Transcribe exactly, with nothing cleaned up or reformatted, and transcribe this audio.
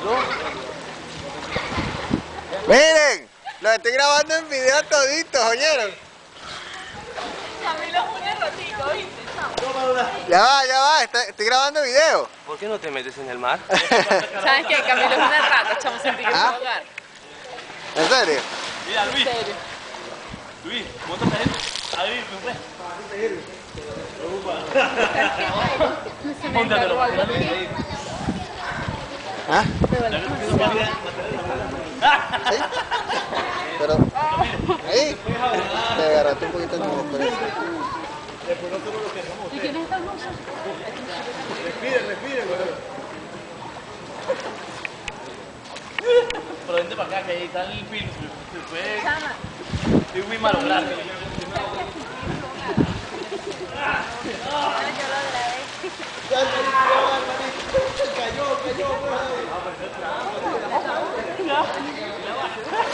Miren, lo estoy grabando en video toditos, ¿oyeron? Camilo es un errotico, ¿viste? Ya va, ya va, estoy, estoy grabando video. ¿Por qué no te metes en el mar? ¿Sabes qué? Camilo es una rata, chamo, sentí que se va a ¿Ah? ahogar. ¿En serio? Mira, En Luis. serio. Luis, montate ahí. Ahí, pues. Se me encargó algo aquí. ¿Ah? Me vale. ¿Ahí? Pero, ahí, te agarraste un poquito de nuevo, por eso. ¿Y quién es esta blusa? Respire, respire, güey. Pero vente para acá, que ahí está el film. Se puede... Chama. Estoy muy malo, gracias. Cayó, cayó,